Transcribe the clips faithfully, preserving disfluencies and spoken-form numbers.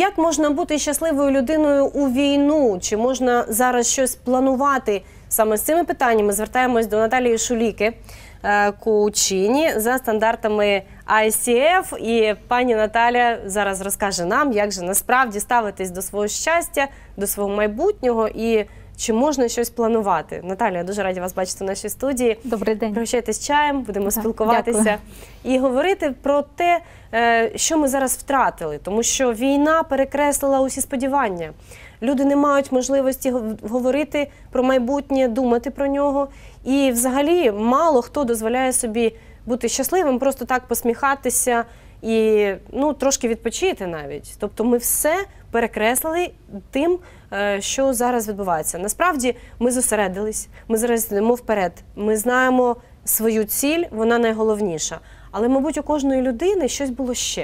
Як можна бути щасливою людиною у війну? Чи можна зараз щось планувати? Саме з цими питаннями звертаємось до Наталії Шуліки, коучині за стандартами ай сі еф. І пані Наталя зараз розкаже нам, як же насправді ставитись до свого щастя, до свого майбутнього і чи можна щось планувати. Наталя, я дуже раді вас бачити в нашій студії. Добрий день. Пригощайтесь чаєм, будемо так, спілкуватися. Дякую. І говорити про те, що ми зараз втратили. Тому що війна перекреслила усі сподівання. Люди не мають можливості говорити про майбутнє, думати про нього. І взагалі мало хто дозволяє собі бути щасливим, просто так посміхатися і ну, трошки відпочити навіть. Тобто ми все перекреслили тим, що зараз відбувається. Насправді ми зосередились, ми зараз йдемо вперед, ми знаємо свою ціль, вона найголовніша. Але, мабуть, у кожної людини щось було ще.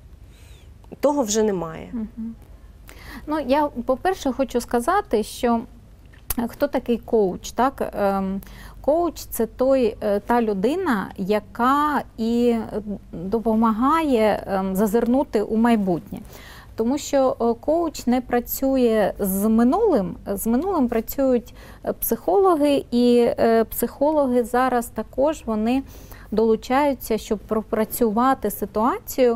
Того вже немає. Угу. Ну, я, по-перше, хочу сказати, що хто такий коуч, так? Коуч – це той, та людина, яка і допомагає зазирнути у майбутнє. Тому що коуч не працює з минулим, з минулим працюють психологи, і психологи зараз також вони долучаються, щоб пропрацювати ситуацію,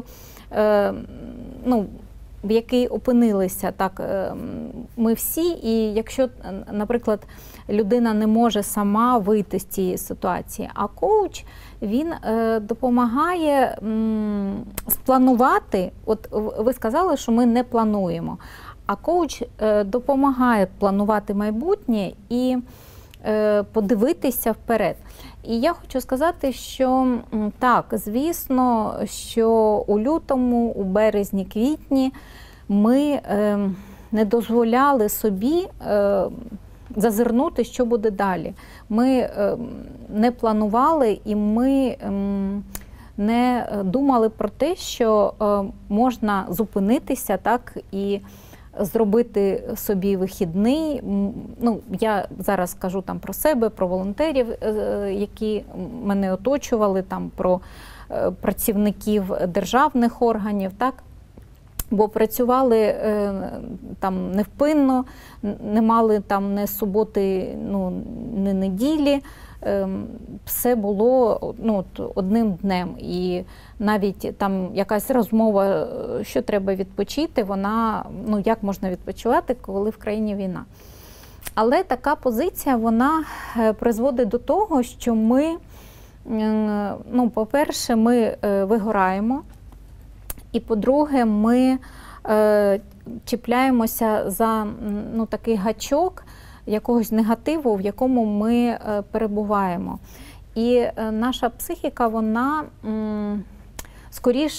ну, в якій опинилися так ми всі, і якщо, наприклад, людина не може сама вийти з цієї ситуації, а коуч, він допомагає спланувати, от ви сказали, що ми не плануємо, а коуч допомагає планувати майбутнє і подивитися вперед. І я хочу сказати, що так, звісно, що у лютому, у березні, квітні ми е, не дозволяли собі е, зазирнути, що буде далі. Ми е, не планували і ми е, не думали про те, що е, можна зупинитися так і зробити собі вихідний. Ну, я зараз кажу там про себе, про волонтерів, які мене оточували, там про працівників державних органів, так? Бо працювали там невпинно, не мали там не суботи, ну, не неділі. Все було ну, одним днем. І навіть там якась розмова, що треба відпочити, вона, ну як можна відпочивати, коли в країні війна. Але така позиція, вона призводить до того, що ми, ну, по-перше, ми вигораємо, і по-друге, ми чіпляємося за ну, такий гачок, якогось негативу, в якому ми перебуваємо. І наша психіка, вона скоріш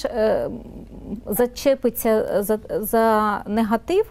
зачепиться за, за негатив.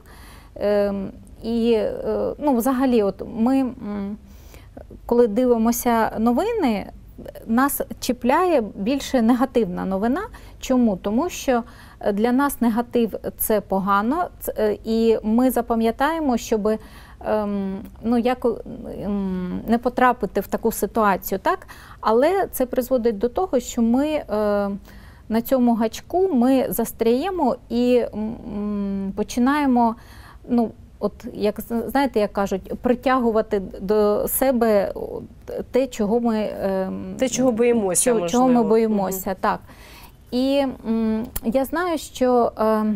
І ну, взагалі, от ми, коли дивимося новини, нас чіпляє більше негативна новина. Чому? Тому що для нас негатив – це погано, і ми запам'ятаємо, щоб ну, як не потрапити в таку ситуацію, так? Але це призводить до того, що ми на цьому гачку ми застряємо і починаємо, ну, от, як, знаєте, як кажуть, притягувати до себе те, чого ми, те, чого боїмося, чого, чого ми боїмося, угу. Так. І я знаю, що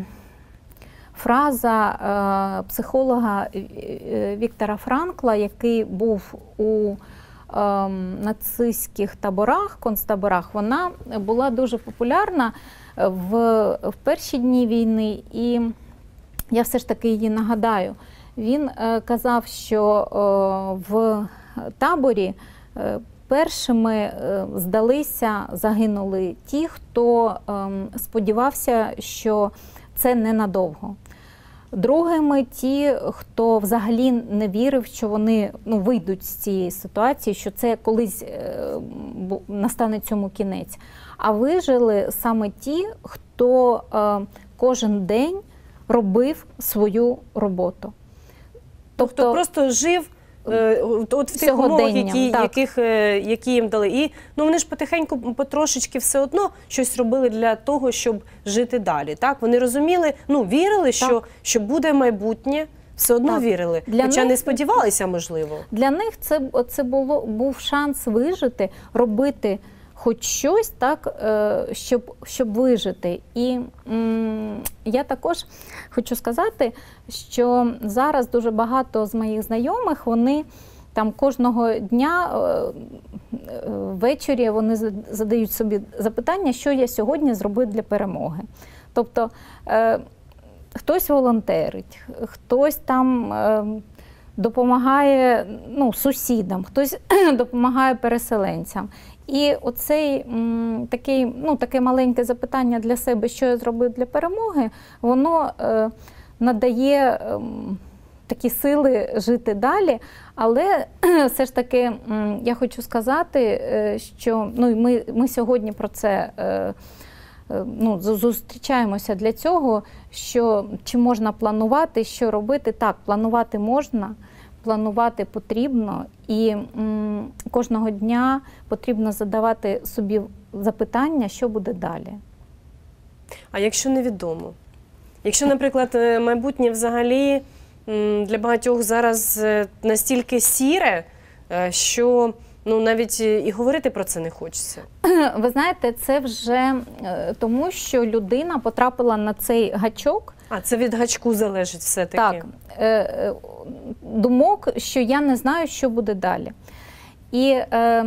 фраза е, психолога Віктора Франкла, який був у е, нацистських таборах, концтаборах, вона була дуже популярна в, в перші дні війни, і я все ж таки її нагадаю. Він е, казав, що е, в таборі е, першими е, здалися, загинули ті, хто е, сподівався, що це ненадовго. Другими ті, хто взагалі не вірив, що вони ну, вийдуть з цієї ситуації, що це колись е, настане цьому кінець. А вижили саме ті, хто е, кожен день робив свою роботу. Тобто, тобто просто жив е, от, от в тих умовах, які, так. яких, е, які їм дали. І ну, вони ж потихеньку, потрошечки все одно щось робили для того, щоб жити далі. Так? Вони розуміли, ну, вірили, що, що буде майбутнє, все одно Так. вірили. Для Хоча них- не сподівалися, можливо. Для них це, це було, був шанс вижити, робити хоч щось, так, е, щоб, щоб вижити. І м, я також хочу сказати, що зараз дуже багато з моїх знайомих, вони там кожного дня е, е, ввечері вони задають собі запитання, що я сьогодні зробив для перемоги. Тобто е, хтось волонтерить, хтось там е, допомагає, ну, сусідам, хтось допомагає переселенцям. І оцей м, такий, ну, таке маленьке запитання для себе, що я зробив для перемоги, воно е, надає е, такі сили жити далі. Але все ж таки м, я хочу сказати, е, що ну, ми, ми сьогодні про це е, ну, зустрічаємося для цього, що чи можна планувати, що робити. Так, планувати можна, планувати потрібно, і м, кожного дня потрібно задавати собі запитання, що буде далі. А якщо невідомо? Якщо, наприклад, майбутнє взагалі м, для багатьох зараз е, настільки сіре, е, що ну, навіть і говорити про це не хочеться. Ви знаєте, це вже е, тому, що людина потрапила на цей гачок. А, це від гачку залежить все-таки. Так, е, е, думок, що я не знаю, що буде далі. І е,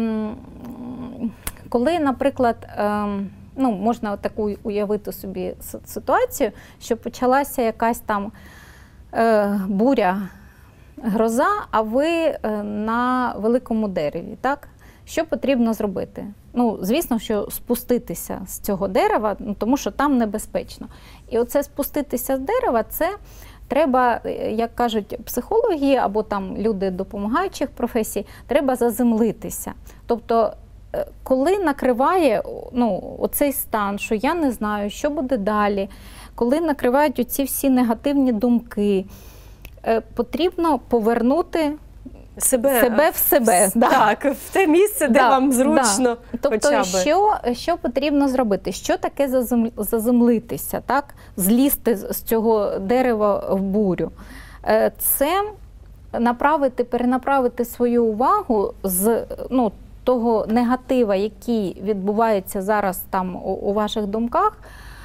коли, наприклад, е, ну, можна таку уявити собі ситуацію, що почалася якась там е, буря, гроза, а ви е, на великому дереві, так? Що потрібно зробити? Ну, звісно, що спуститися з цього дерева, ну, тому що там небезпечно. І оце спуститися з дерева, це треба, як кажуть психологи або там люди допомагаючих професій, треба заземлитися. Тобто, коли накриває ну, оцей стан, що я не знаю, що буде далі, коли накривають оці всі негативні думки, потрібно повернути Себе, себе в себе. Так, да. В те місце, де да, вам зручно. Да. Тобто, хоча би. Що, що потрібно зробити? Що таке зазем... заземлитися, так? Злізти з цього дерева в бурю? Це направити, перенаправити свою увагу з ну, того негатива, який відбувається зараз там у, у ваших думках,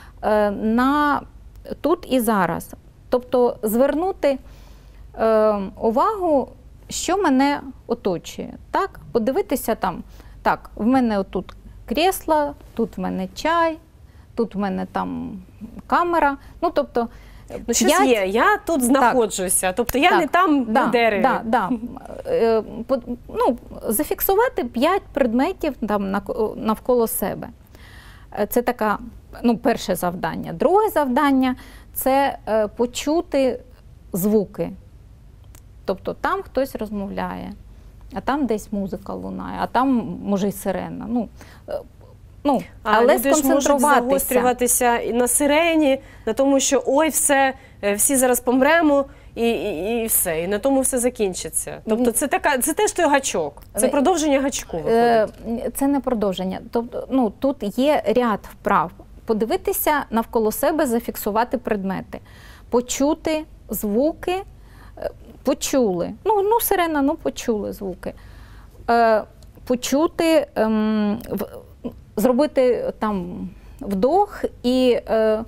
на тут і зараз. Тобто звернути е, увагу, що мене оточує. Так? Подивитися там, так, в мене отут кресло, тут в мене чай, тут в мене там камера. Ну, тобто, ну, щось п'ять... є, я тут знаходжуся, так. Тобто я так. не там да, на дереві. Да, да. Е, ну, зафіксувати п'ять предметів там, навколо себе. Це така, ну, перше завдання. Друге завдання – це е, почути звуки. Тобто там хтось розмовляє, а там десь музика лунає, а там, може, й сирена. Ну, ну, а але люди ж можуть загострюватися і на сирені, на тому, що ой, все, всі зараз помремо, і, і, і все, і на тому все закінчиться. Тобто це, така, це теж той гачок, це продовження гачку виходить. Це не продовження. Тобто, ну, тут є ряд вправ. Подивитися навколо себе, зафіксувати предмети, почути звуки, почули. Ну, ну сирена, ну почули звуки. Е, почути, ем, в, зробити там вдох і е,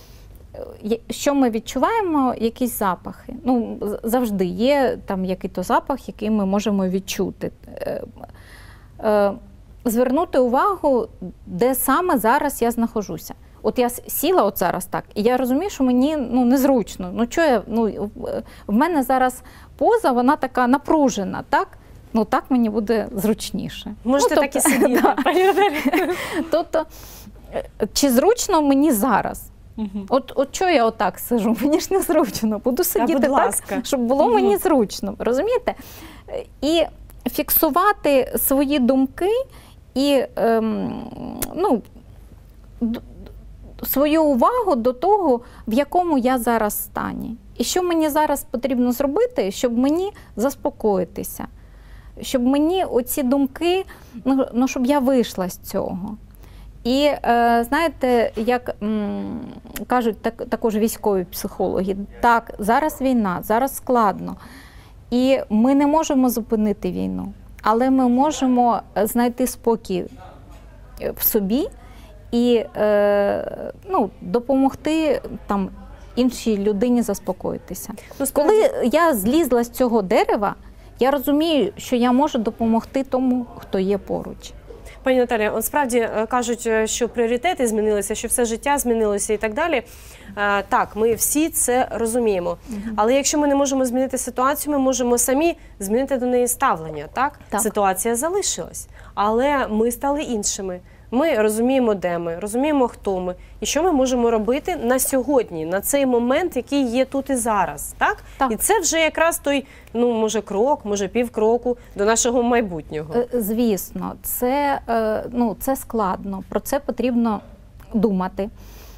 що ми відчуваємо? Якісь запахи. Ну, завжди є там який-то запах, який ми можемо відчути. Е, е, звернути увагу, де саме зараз я знаходжуся. От я сіла от зараз так, і я розумію, що мені ну, незручно. Ну, що я, ну, в мене зараз поза, вона така напружена, так? Ну, так мені буде зручніше. Можете ну, тобто, так і сидіти, да. пані Наталі. Тобто, чи зручно мені зараз? Угу. От, от що я отак сижу? Мені ж незручно. Буду сидіти так, щоб було угу. мені зручно. Розумієте? І фіксувати свої думки і ем, ну, свою увагу до того, в якому я зараз стані. І що мені зараз потрібно зробити, щоб мені заспокоїтися? Щоб мені оці думки, ну, ну щоб я вийшла з цього. І е, знаєте, як м, кажуть так, також військові психологи, так, зараз війна, зараз складно. І ми не можемо зупинити війну, але ми можемо знайти спокій в собі і е, ну, допомогти там, іншій людині заспокоїтися. Ну, Коли я злізла з цього дерева, я розумію, що я можу допомогти тому, хто є поруч. Пані Наталі, от справді кажуть, що пріоритети змінилися, що все життя змінилося і так далі. Так, ми всі це розуміємо. Але якщо ми не можемо змінити ситуацію, ми можемо самі змінити до неї ставлення. Так? Так. Ситуація залишилась, але ми стали іншими. Ми розуміємо, де ми, розуміємо, хто ми, і що ми можемо робити на сьогодні, на цей момент, який є тут і зараз. Так? Так. І це вже якраз той, ну, може, крок, може, півкроку до нашого майбутнього. Звісно, це, ну, це складно, про це потрібно думати.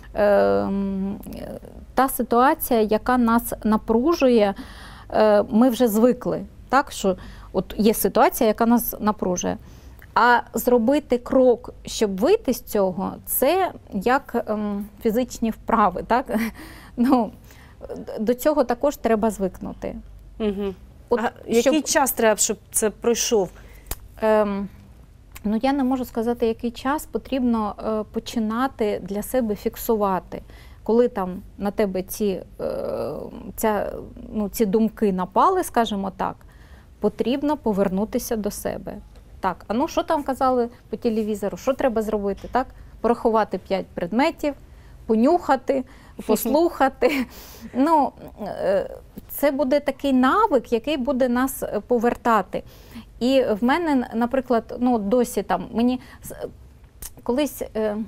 Та ситуація, яка нас напружує, ми вже звикли, так, що от є ситуація, яка нас напружує. А зробити крок, щоб вийти з цього, це як ем, фізичні вправи. Так? Ну, до цього також треба звикнути. Угу. От, а щоб, який час треба, щоб це пройшов? Ем, ну, я не можу сказати, який час. Потрібно е, починати для себе фіксувати. Коли там на тебе ці, е, ця, ну, ці думки напали, скажімо так, потрібно повернутися до себе. Так, а ну що там казали по телевізору, що треба зробити, так? Порахувати п'ять предметів, понюхати, послухати. Ну, це буде такий навик, який буде нас повертати. І в мене, наприклад, ну досі там, мені колись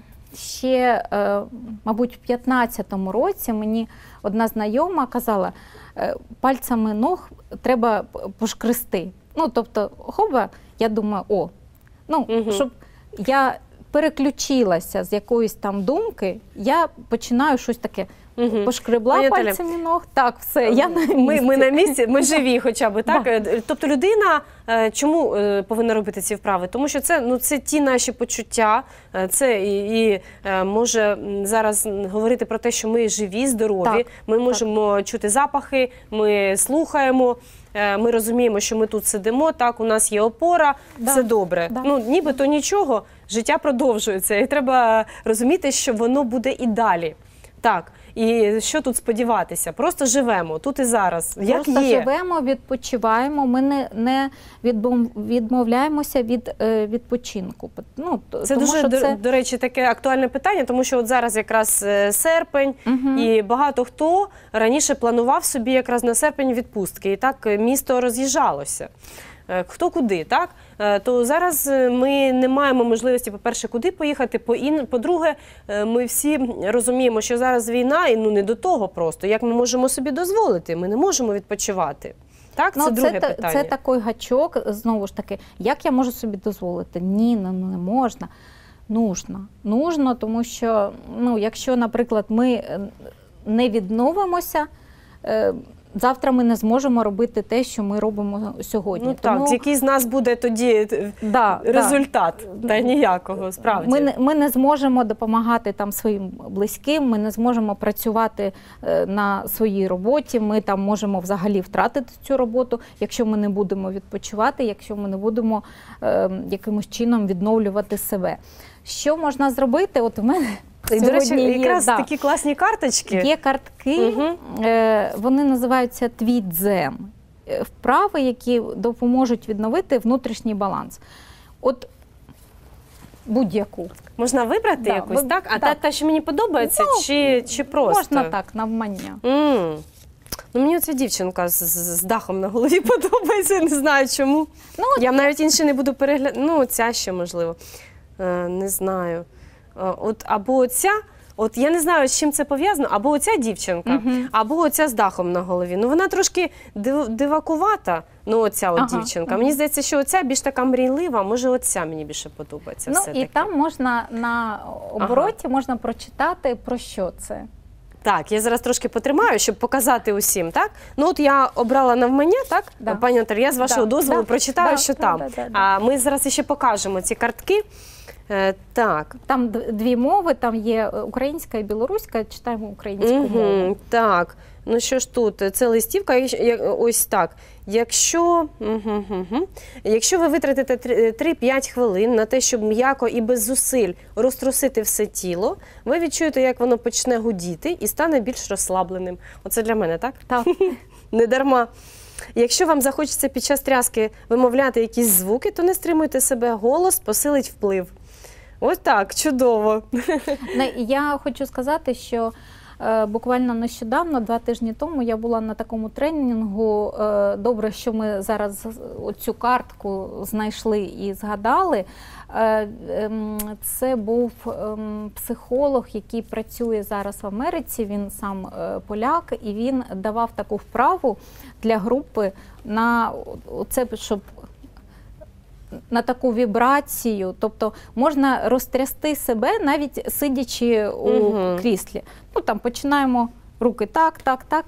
ще, мабуть, в п'ятнадцятому році мені одна знайома казала, пальцями ног треба пошкрести. Ну, тобто, хоба, я думаю, о, ну, угу. щоб я переключилася з якоїсь там думки, я починаю щось таке, угу. пошкребла Пані пальцями ног, так, все, я на місці. Ми, ми на місці, ми живі хоча б, так? Да. Тобто людина чому повинна робити ці вправи? Тому що це, ну, це ті наші почуття, це і, і може зараз говорити про те, що ми живі, здорові, так, ми можемо так. чути запахи, ми слухаємо, ми розуміємо, що ми тут сидимо, так, у нас є опора, да. все добре. Да. Ну, нібито нічого, життя продовжується, і треба розуміти, що воно буде і далі. Так. І що тут сподіватися? Просто живемо тут і зараз, як Просто є. живемо, відпочиваємо, ми не, не відмовляємося від е, відпочинку. Ну, це тому, дуже, що до, це... до речі, таке актуальне питання, тому що от зараз якраз серпень, угу. і багато хто раніше планував собі якраз на серпень відпустки, і так місто роз'їжджалося. Хто куди, так? То зараз ми не маємо можливості, по-перше, куди поїхати, по-друге, ми всі розуміємо, що зараз війна, і ну не до того просто. Як ми можемо собі дозволити? Ми не можемо відпочивати. Так, це ну, друге це, питання. Це такий гачок, знову ж таки, як я можу собі дозволити? Ні, ну не можна. Нужно. Нужно, тому що, ну, якщо, наприклад, ми не відновимося, завтра ми не зможемо робити те, що ми робимо сьогодні. Ну Тому... так, який з нас буде тоді да, результат? Да. Та ніякого, справді. Ми не, ми не зможемо допомагати там своїм близьким, ми не зможемо працювати е, на своїй роботі, ми там можемо взагалі втратити цю роботу, якщо ми не будемо відпочивати, якщо ми не будемо е, якимось чином відновлювати себе. Що можна зробити? От у мене... І, до речі, якраз є, такі да. класні карточки. Є картки, угу. е, вони називаються «Твій дзен». Вправи, які допоможуть відновити внутрішній баланс. От будь-яку. Можна вибрати да, якусь, так? А та, та, що мені подобається, ну, чи, чи просто? Можна так, навмання. Mm. Ну, мені оця дівчинка з, з дахом на голові подобається, не знаю чому. Ну, Я навіть інші не буду переглядати. Ну, ця ще, можливо. Е, не знаю. От або оця, от я не знаю, з чим це пов'язано, або оця дівчинка, uh-huh. або оця з дахом на голові. Ну вона трошки див, дивакувата, ну оця от ага, дівчинка. Ага. Мені здається, що оця більш така мрійлива, може оця мені більше подобається. Ну все і таки. Там можна на обороті ага. можна прочитати, про що це. Так, я зараз трошки потримаю, щоб показати усім, так? Ну от я обрала навмання, так? Да. Пані Наталі, я з вашого Да, дозволу да, прочитаю, да, що да, там. да, да, да. А ми зараз ще покажемо ці картки. Е, так. Там д- дві мови, там є українська і білоруська, читаємо українську мову. Угу, так, ну що ж тут, це листівка, я- я- ось так. Якщо, угу, угу. Якщо ви витратите три-п'ять хвилин на те, щоб м'яко і без зусиль розтрусити все тіло, ви відчуєте, як воно почне гудіти і стане більш розслабленим. Оце для мене, так? Так. Не дарма. Якщо вам захочеться під час тряски вимовляти якісь звуки, то не стримуйте себе, голос посилить вплив. Ось так, чудово. Не, Я хочу сказати, що е, буквально нещодавно, два тижні тому, я була на такому тренінгу. Е, добре, що ми зараз цю картку знайшли і згадали. Е, ем, це був ем, психолог, який працює зараз в Америці, він сам е, поляк, і він давав таку вправу для групи на це, щоб на таку вібрацію, тобто можна розтрясти себе, навіть сидячи у Мгм. кріслі. Ну, там починаємо руки так, так, так.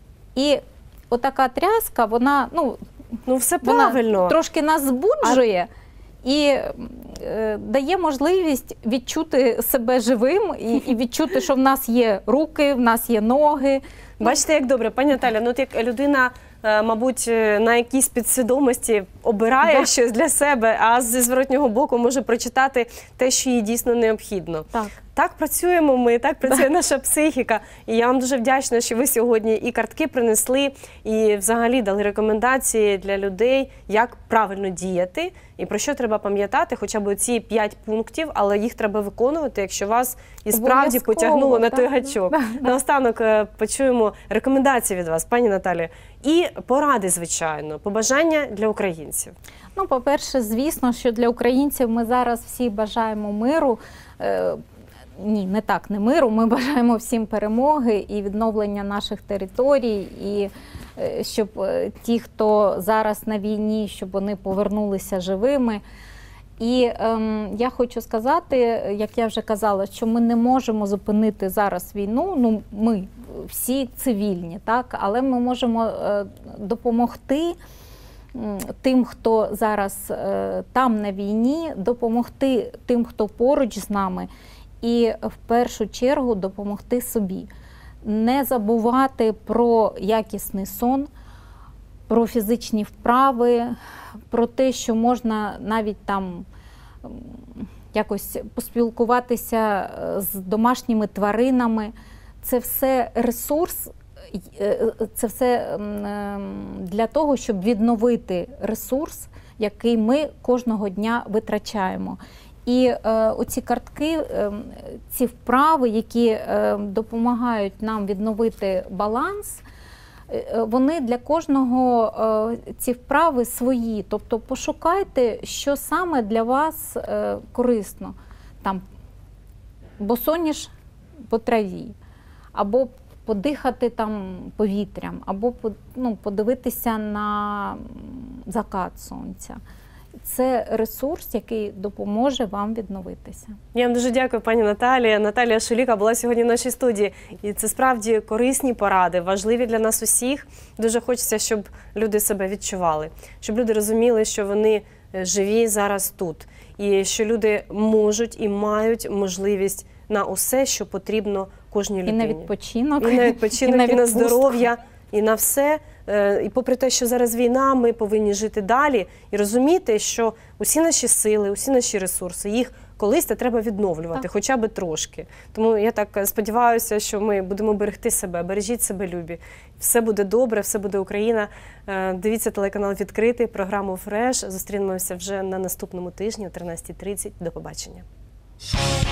І отака тряска, вона, ну, Ну все вона правильно. трошки нас збуджує і е, дає можливість відчути себе живим і, і відчути, що в нас є руки, в нас є ноги. Бачите, як добре, пані Наталя, ну от як людина, е, мабуть, е, на якійсь підсвідомості обирає Да. щось для себе, а зі зворотнього боку може прочитати те, що їй дійсно необхідно. Так. Так працюємо ми, так працює наша психіка. І я вам дуже вдячна, що ви сьогодні і картки принесли, і взагалі дали рекомендації для людей, як правильно діяти і про що треба пам'ятати, хоча б ці п'ять пунктів, але їх треба виконувати, якщо вас і справді Обов'язково, потягнуло на той так, гачок. да, да. Наостанок е, почуємо рекомендації від вас, пані Наталі, і поради, звичайно, побажання для українців. Ну, по-перше, звісно, що для українців ми зараз всі бажаємо миру. Е, Ні, не так, не миру. Ми бажаємо всім перемоги і відновлення наших територій, і е, щоб е, ті, хто зараз на війні, щоб вони повернулися живими. І ем, я хочу сказати, як я вже казала, що ми не можемо зупинити зараз війну. Ну, ми всі цивільні, так, але ми можемо е, допомогти м, тим, хто зараз е, там на війні, допомогти тим, хто поруч з нами, і в першу чергу допомогти собі. Не забувати про якісний сон, про фізичні вправи, про те, що можна навіть там м, якось поспілкуватися з домашніми тваринами. Це все ресурс, е, це все м, ем, для того, щоб відновити ресурс, який ми кожного дня витрачаємо. І е, оці картки, е, ці вправи, які е, допомагають нам відновити баланс, е, вони для кожного, е, ці вправи свої. Тобто пошукайте, що саме для вас е, корисно. Там босоніж по траві, або подихати там повітрям, або ну, подивитися на закат сонця. Це ресурс, який допоможе вам відновитися. Я вам дуже дякую, пані Наталія. Наталія Шуліка була сьогодні в нашій студії. І це справді корисні поради, важливі для нас усіх. Дуже хочеться, щоб люди себе відчували, щоб люди розуміли, що вони живі зараз тут. І що люди можуть і мають можливість на усе, що потрібно кожній людині. І на відпочинок, І на відпочинок, і на, і на здоров'я, і на все. І попри те, що зараз війна, ми повинні жити далі і розуміти, що усі наші сили, усі наші ресурси, їх колись треба відновлювати, так. хоча б трошки. Тому я так сподіваюся, що ми будемо берегти себе, бережіть себе, любі. Все буде добре, все буде Україна. Дивіться телеканал «Відкритий», програму «Фреш». Зустрінемося вже на наступному тижні о тринадцятій тридцять. До побачення.